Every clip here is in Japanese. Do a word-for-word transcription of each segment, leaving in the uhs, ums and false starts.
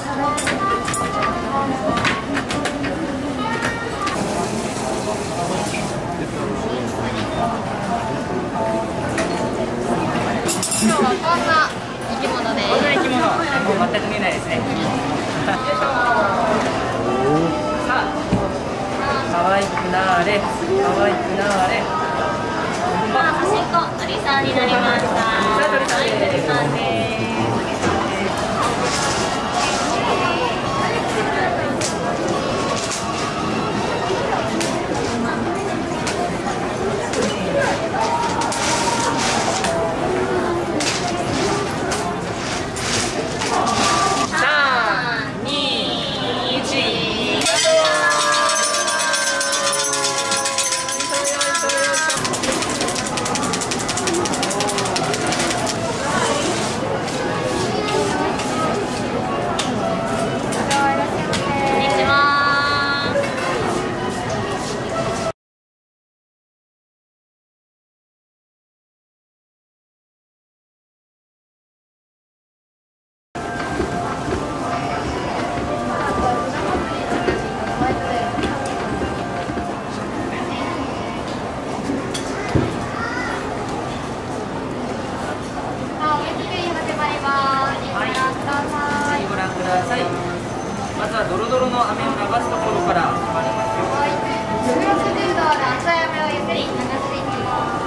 今日はこんな生き物です。 こんな生き物、もう全く見えないですね。よいしょ。さあ、可愛くなーれ、可愛くなーれ。 まあ、端っこ、鳥さんになりました。 さあ、鳥さんです。 鳥さんです。 まずはドロドロの飴を流すところから始まりますよ。 はい。ひゃくろくじゅうどで熱い飴をゆっくり流していきます。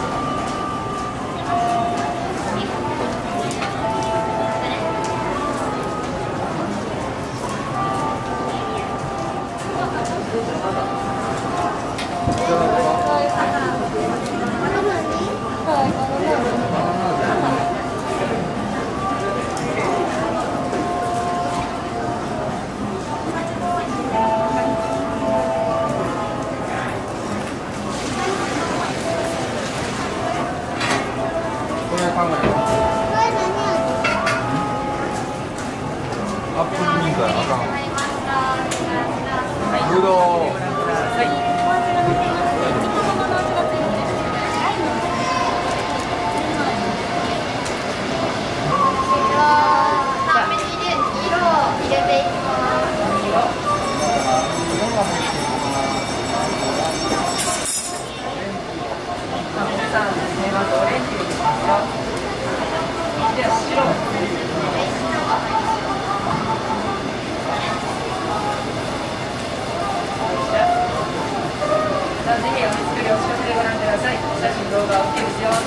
アップルミントやあかん。ぶどう。 ぜひお見作りお近くでご覧ください。写真動画 OK ですよ。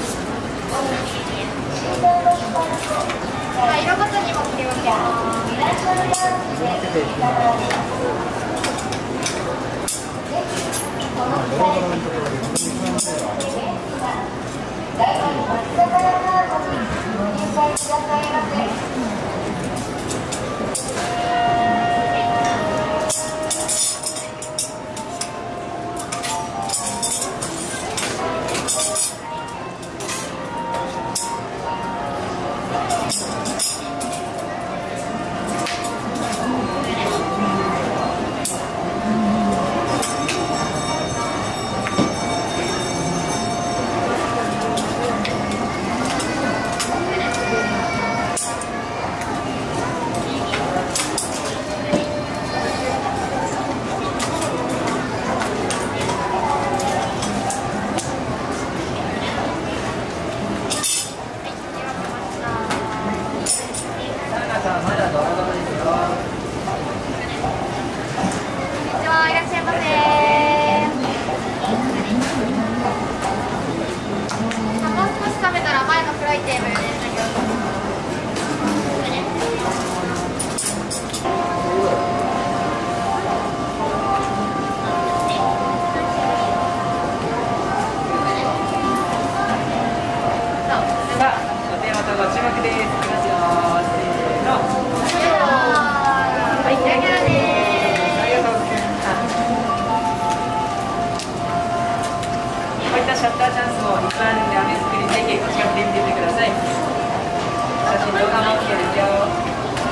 色ごとにも切り分けます。 シャッターチャンスもいっぱいあるので、飴作りぜひお近くで見てみてください。写真動画も OK ですよ。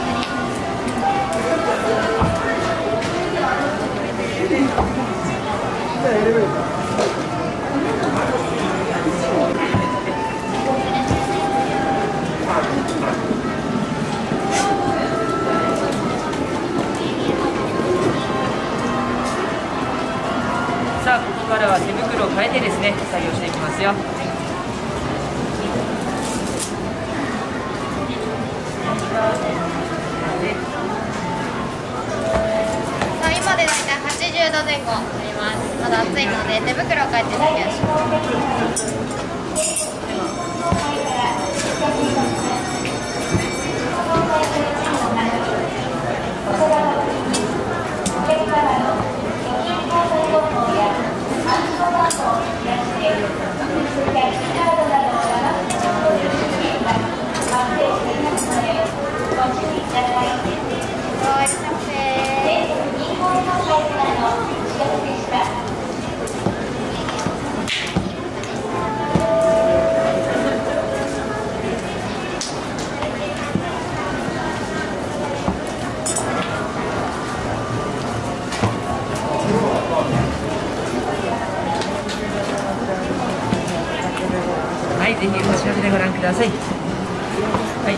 さあ、ここからは手袋を変えてですね、作業していきますよ。 さあ、今で大体はちじゅうどぜん後あります。まだ暑いので手袋を変えて作業します。 はい、ぜひお近くでご覧ください。はい。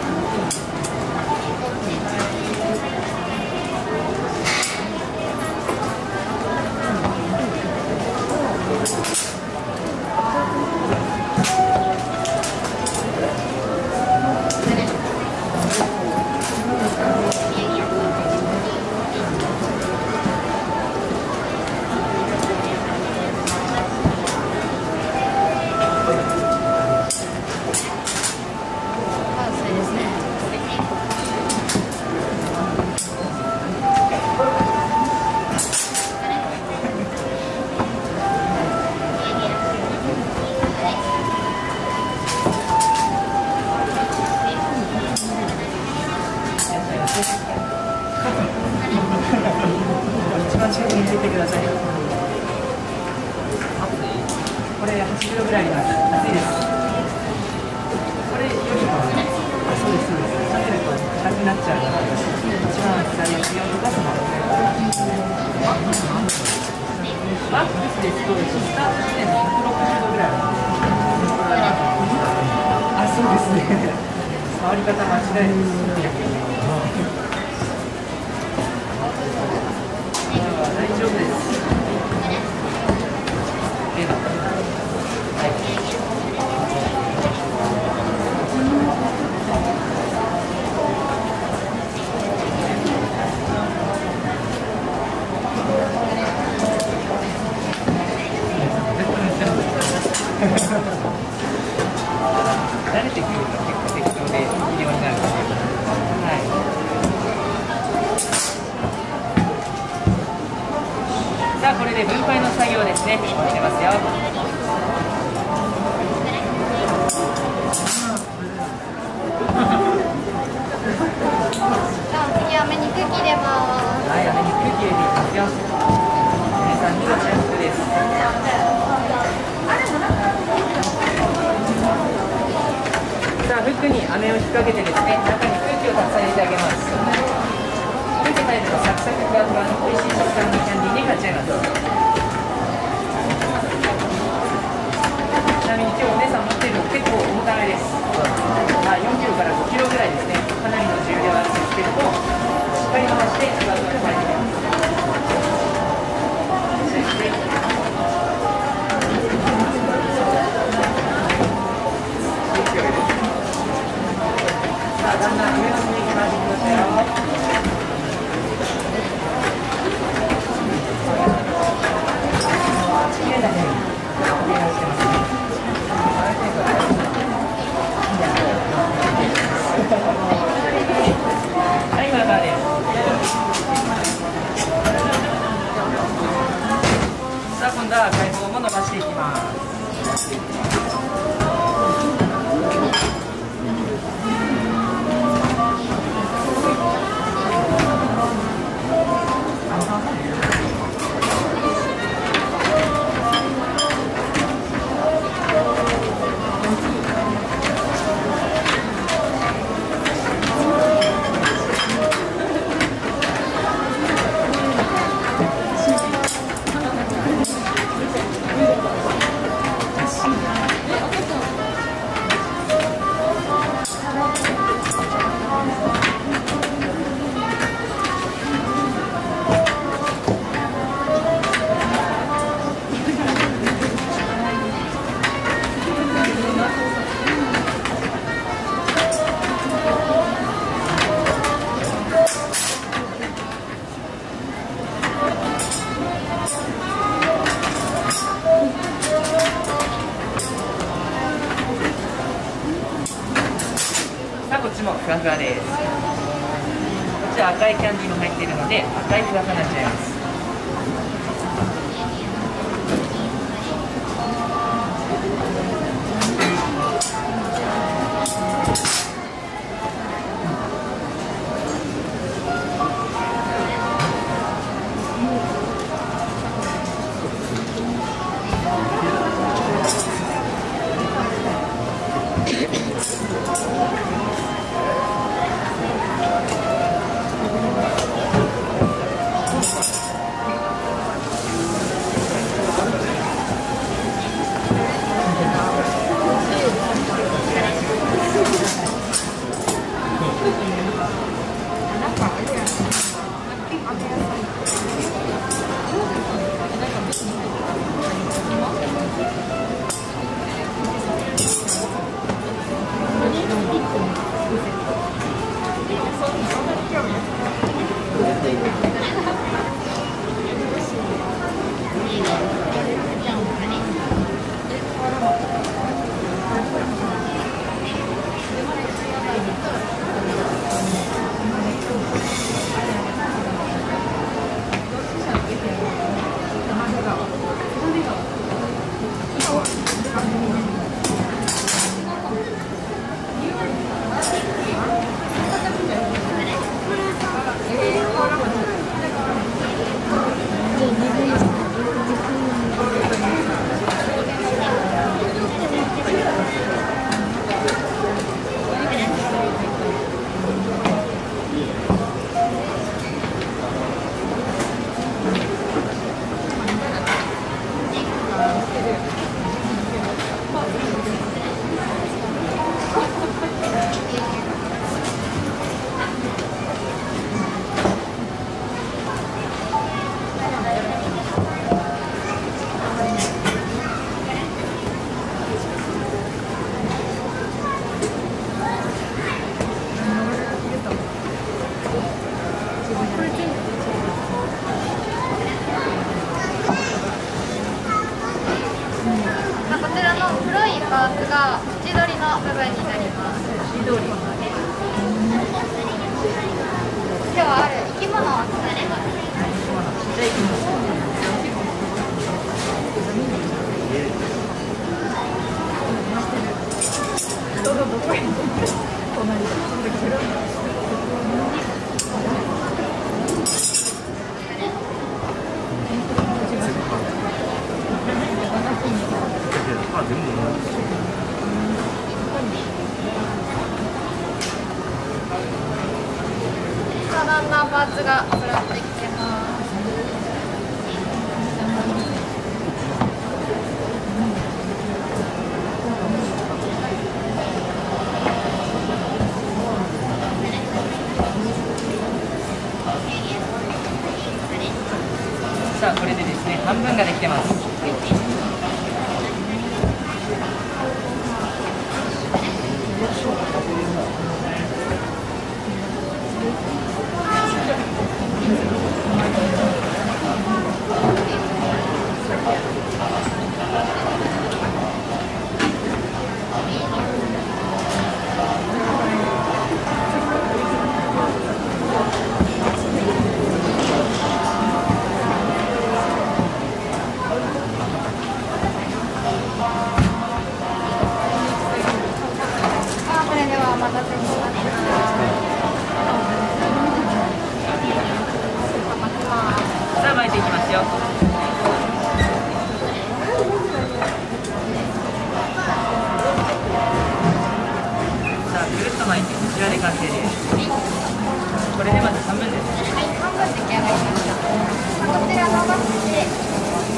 一番近くについてください。これはちじゅうどぐらいあります。暑いです。これよりも、あ、そうですそうです。冷めると硬くなっちゃうので、一番左足を動かすの。マックスですとスタート地点でひゃくろくじゅうどぐらいあ、そうですね。触り方間違いです。大丈夫です。では、はい。慣れてくると結構適当でいいようになるので、はい。 ですね。聞こえてますよ。 次は飴に空気入れます。 はい、飴に空気入れていきますよ。皆さんにご注目です。さあ、フックに飴を引っ掛けてですね、中に空気をたくさん入れてあげます。空気入るとサクサクふわふわの美味しい食感のキャンディーになっちゃいます。ちなみに今日お姉さん持っているの結構重ためです。まあ、よんキロからごキロぐらいですね。かなりの重量あるんですけども、しっかり回してふわふわと巻いていきます。さあ、だんだん上の方に回してきましたよ。はい、まだです。さあ、今度は解放も伸ばしていきます。こっちもふわふわです。こっちは赤いキャンディーも入っているので赤いふわふわになっちゃいます。 だんだんパーツが揃ってきてます。 さあこれでですね半分ができてます。 それではお待たせしました。 さあ巻いていきますよ。さあぐるっと巻いてこちらで完成です。これでまず半分です。 はい、半分出来上がりました。こちら伸ばして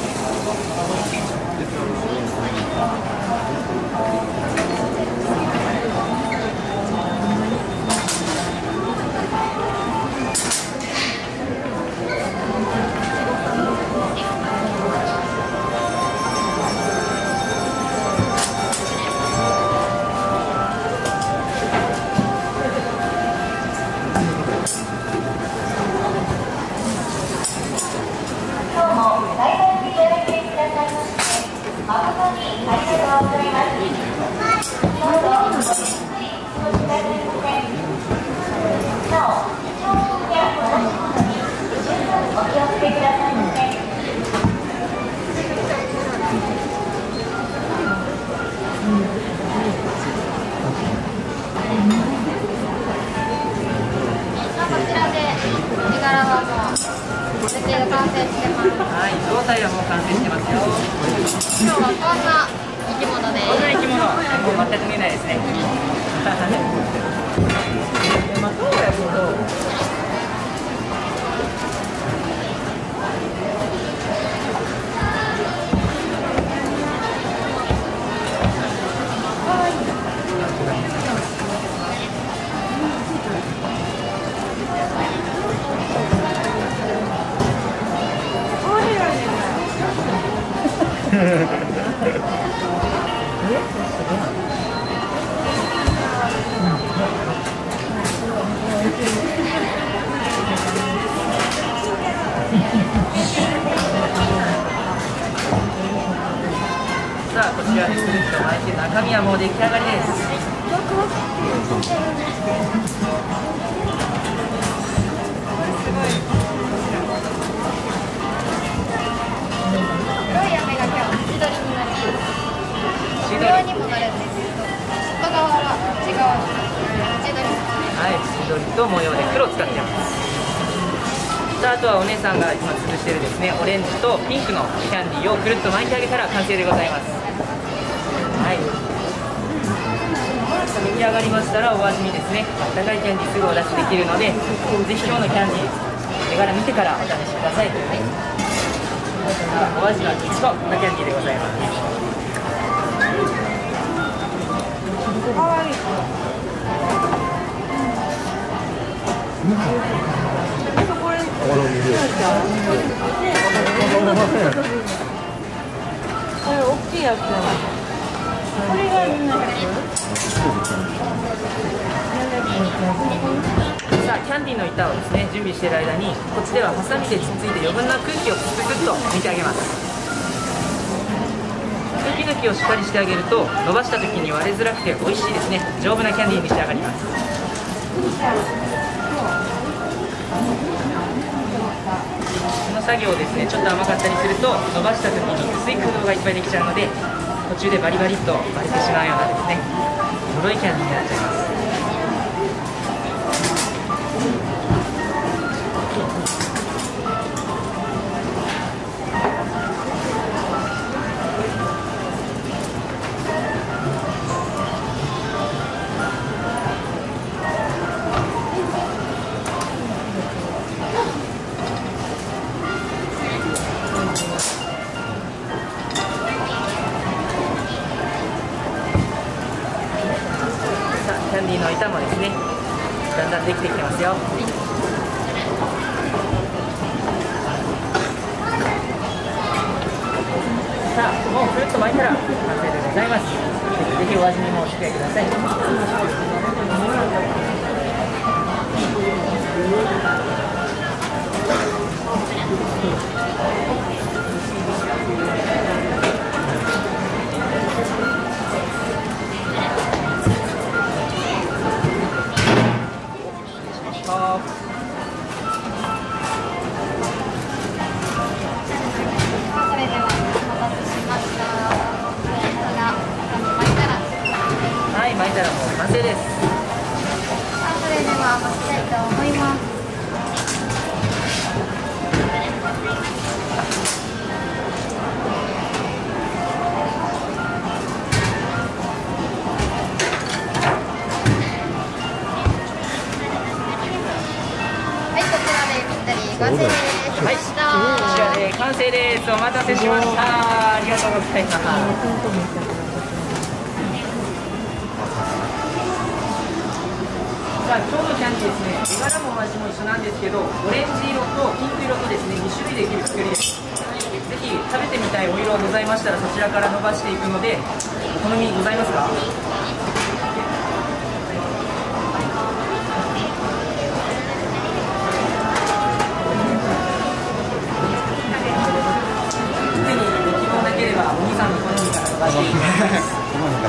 完成してます。 はい、胴体はもう完成してますよ。 今日はこんな生き物です。 こんな生き物、もう全く見えないですね。まあ、そうやけど。さあこちらでくるっと巻いて中身はもう出来上がりです。 黒い飴が今日縁取りになります。 縁取り模様にもなるんですけど、外側は内側に縁取ります。 はい、縁取りと模様で黒を使ってます。さあ、あとはお姉さんが今潰してるですねオレンジとピンクのキャンディーをくるっと巻いてあげたら完成でございます。はい、出来上がりましたらお味見ですね。あったかいキャンディーすぐお出しできるので、ぜひ今日のキャンディー手柄見てからお試しください。はい、さあお味はイチゴのキャンディーでございます。かわいい。これ大きいやつ。これがみんなさあキャンディーの板をですね準備している間に、こっちではハサミでつっついて余分な空気をプクプクっと抜いてあげます。空気抜きをしっかりしてあげると伸ばした時に割れづらくて美味しいですね丈夫なキャンディーに仕上がります。この作業ですねちょっと甘かったりすると伸ばした時に薄い空洞がいっぱいできちゃうので、途中でバリバリっと割れてしまうようなですね脆いキャンディーになっちゃいます。 の板もですね、だんだんできてきてますよ。さあ、もうくるっと巻いたら完成でございます。ぜひお味見もお付き合いください。はい、巻いたらもう完成です。 さあ、それでは巻きたいと思います。はい、こちらでぴったり完成です。 はい、こちらで完成です。お待たせしました。ありがとうございます。さあ、今日のキャンディーですね、絵柄も味も一緒なんですけど、オレンジ色とピンク色とですね、に種類できる作りです。ぜひ食べてみたいお色ございましたら、そちらから伸ばしていくので、お好みございますか？すでにご希望なければ、お兄さんの好みから伸ばしていきます。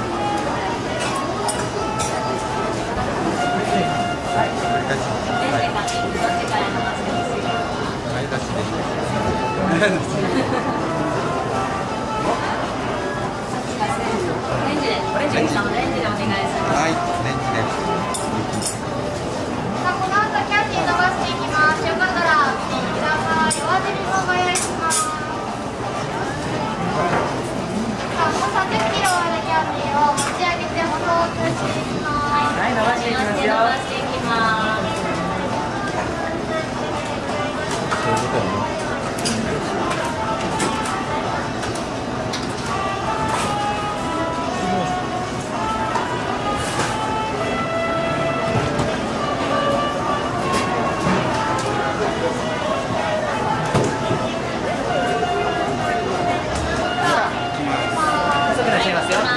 はい、レンジです。 さあ、この後キャンディー伸ばしていきます。よかったら見てください。お味見もお願いします。さあ、もうさんじゅっキロあるキャンディーを持ち上げて保存していきます。 はい、伸ばしていきますよ。 そういうことやね。 遅くなっちゃいますよ。さ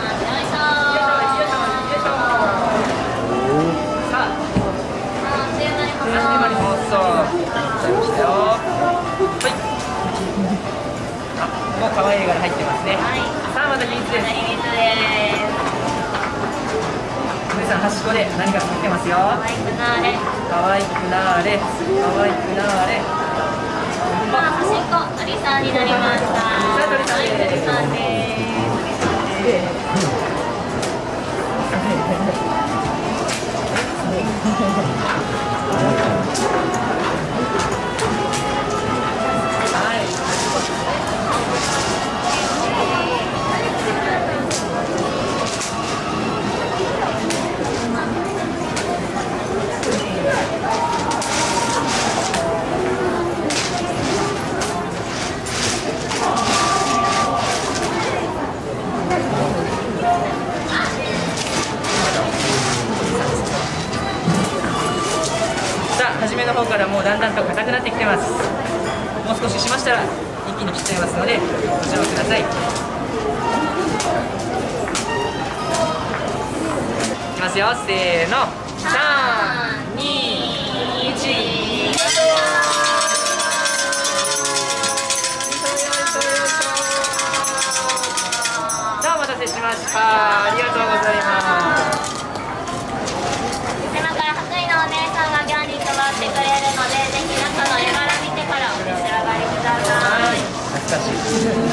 あ、あっという間に放送されましたよ。はい。あ、もう可愛い絵柄入ってますね。さあ、また秘密です。皆さん端っこで何か作ってますよ。可愛くなーれ。可愛くなーれ。可愛くなーれ。 端っこ、鳥さんになりました。 さあ、鳥さんです。 鳥さんですさあ、初めの方からもうだんだんと硬くなってきてます。もう少ししましたら一気に切っちゃいますのでご注意ください。いきますよ、せーの、さん、に、いち、さあ、お待たせしました。ありがとうございます。 今から白衣のお姉さんがキャンディー飛ばしてくれるので、ぜひ中の絵柄見てからお召し上がりください。 懐かしい。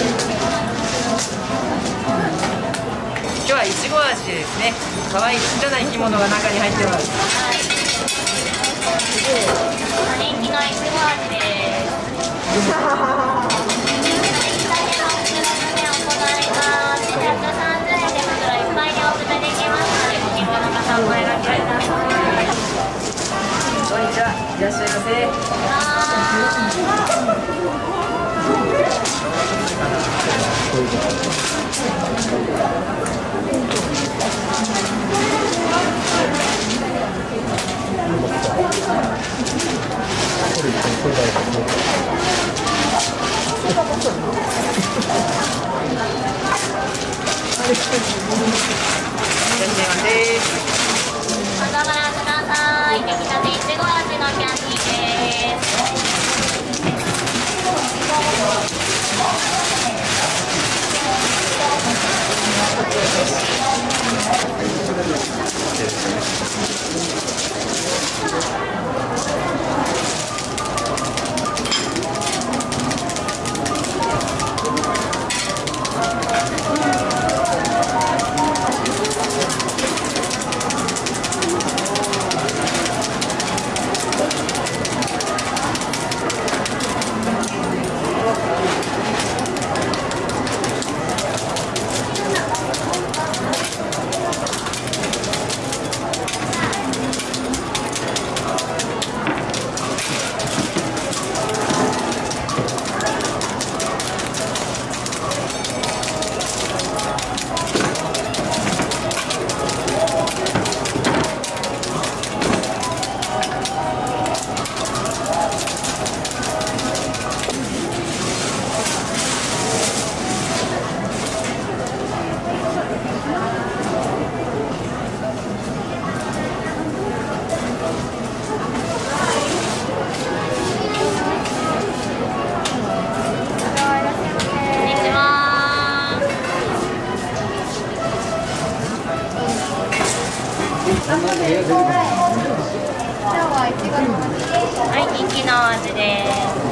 今日はいちご味でですね、可愛いちっちゃな生き物が中に入ってます。 はい。人気のいちご味です。出来たてのお袋詰めを行います。ひゃくさんじゅうえんで袋いっぱいにお詰めできますので、ご希望の方お声掛けください。 こんにちは、いらっしゃいませ。 はーい。 今日はいちごの味です。 はい、人気のお味です。